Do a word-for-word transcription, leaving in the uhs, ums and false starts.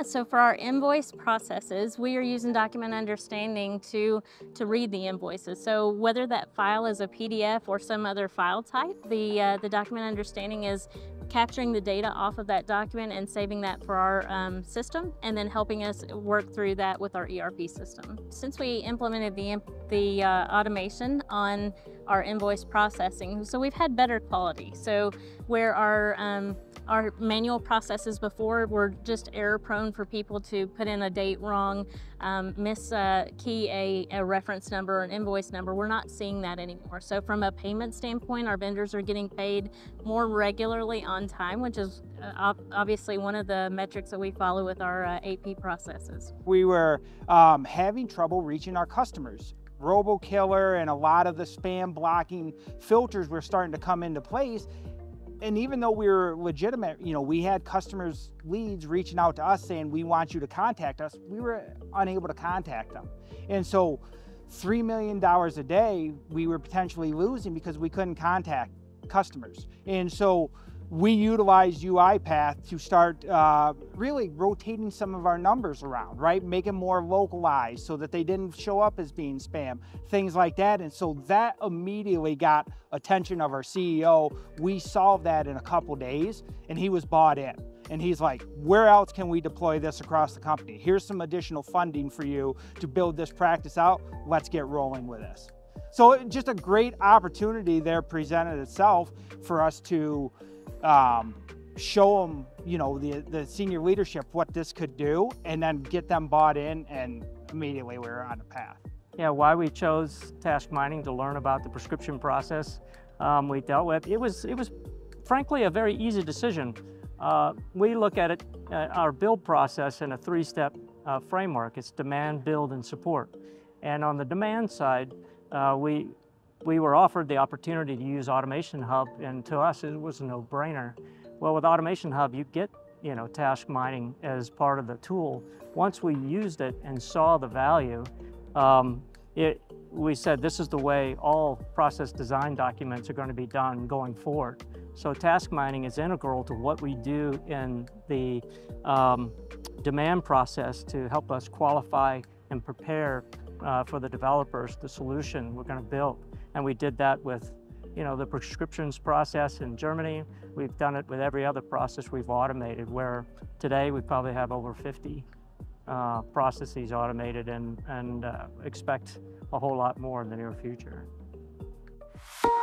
so for our invoice processes, we are using document understanding to, to read the invoices. So whether that file is a P D F or some other file type, the, uh, the document understanding is capturing the data off of that document and saving that for our um, system, and then helping us work through that with our E R P system. Since we implemented the, the uh, automation on our invoice processing, so we've had better quality. So where our um, Our manual processes before were just error prone for people to put in a date wrong, um, miss uh, key a, a reference number or an invoice number. We're not seeing that anymore. So from a payment standpoint, our vendors are getting paid more regularly on time, which is uh, obviously one of the metrics that we follow with our uh, A P processes. We were um, having trouble reaching our customers. RoboKiller and a lot of the spam blocking filters were starting to come into place. And even though we were legitimate, you know, we had customers' leads reaching out to us saying, we want you to contact us, we were unable to contact them. And so three million dollars a day we were potentially losing because we couldn't contact customers. And so we utilized UiPath to start uh, really rotating some of our numbers around, right? Make them more localized so that they didn't show up as being spam, things like that. And so that immediately got attention of our C E O. We solved that in a couple days and he was bought in. And he's like, where else can we deploy this across the company? Here's some additional funding for you to build this practice out. Let's get rolling with this. So just a great opportunity there presented itself for us to um, show them, you know, the, the senior leadership what this could do, and then get them bought in, and immediately we were on the path. Yeah, why we chose task mining to learn about the prescription process um, we dealt with, it was, it was frankly a very easy decision. Uh, we look at it, uh, our build process in a three-step uh, framework. It's demand, build, and support. And on the demand side, uh, we We were offered the opportunity to use Automation Hub, and to us it was a no-brainer. Well, with Automation Hub, you get, you know, task mining as part of the tool. Once we used it and saw the value, um, it, we said this is the way all process design documents are going to be done going forward. So task mining is integral to what we do in the um, demand process to help us qualify and prepare uh, for the developers the solution we're going to build. And we did that with, you know, the prescriptions process in Germany. We've done it with every other process we've automated, where today we probably have over fifty uh, processes automated, and, and uh, expect a whole lot more in the near future.